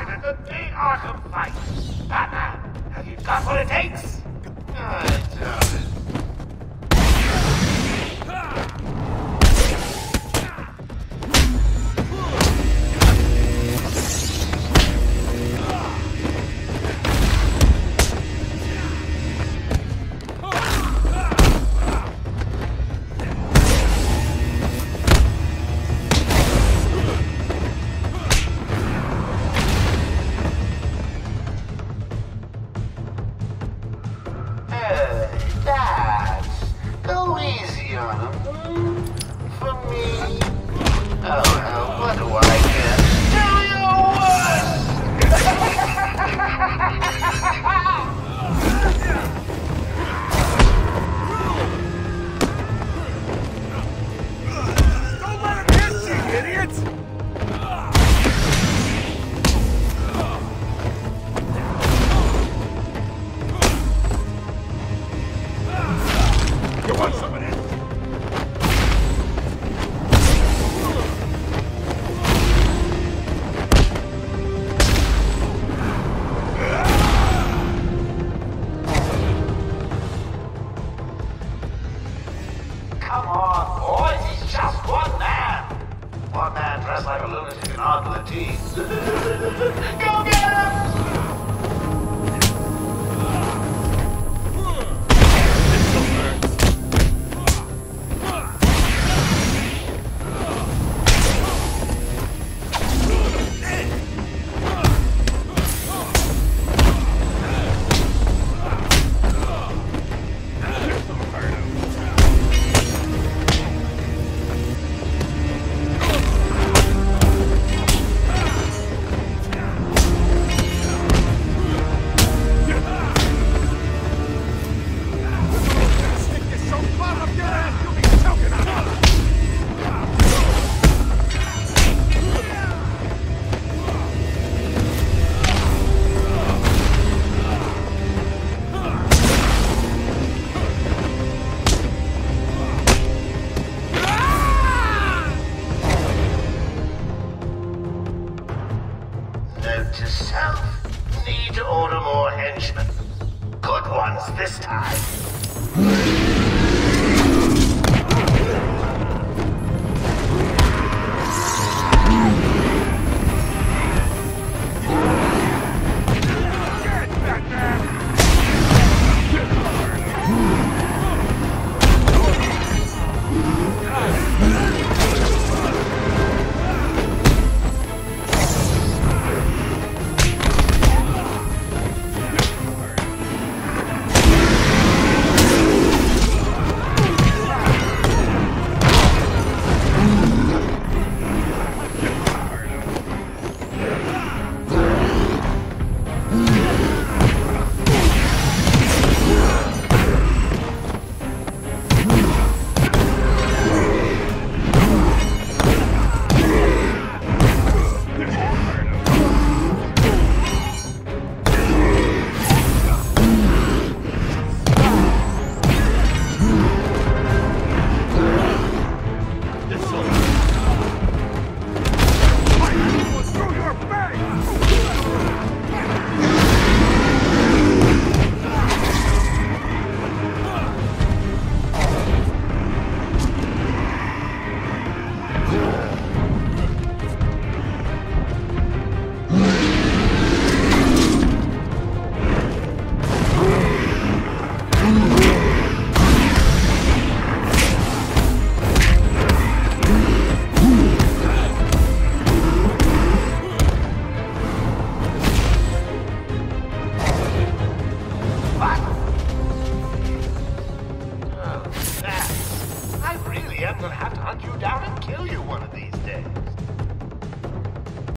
mastered the big art of fight. Batman, have you got what it takes? I doubt it. Go easy on him. For me. Oh, what do I get? Do your worst! Don't let him hit you, idiots! You want some of this? Come on, boys, he's just one man. One man dressed like a lunatic and armed with a teeth. Go get him! Note to self, need to order more henchmen. Good ones this time.